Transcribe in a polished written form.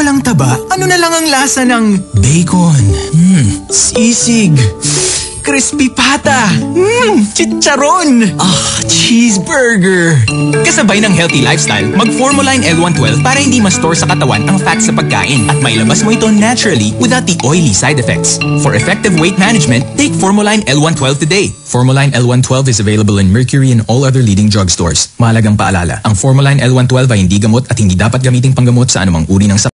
walang taba, ano na lang ang lasa ng bacon, sisig, crispy pata, chicharon, cheeseburger. Kasabay ng healthy lifestyle, mag-Formoline L112 para hindi ma-store sa katawan ang fats sa pagkain at mailabas mo ito naturally without the oily side effects. For effective weight management, take Formoline L112 today. Formoline L112 is available in Mercury and all other leading drugstores. Mahalagang paalala, ang Formoline L112 ay hindi gamot at hindi dapat gamiting panggamot sa anumang uri ng sakit.